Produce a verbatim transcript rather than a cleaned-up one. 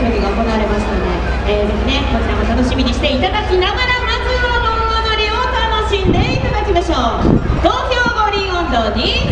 競技が行われますので、えー、ぜひねこちらも楽しみにしていただきながら、まずは盆踊りを楽しんでいただきましょう。東京五輪音頭に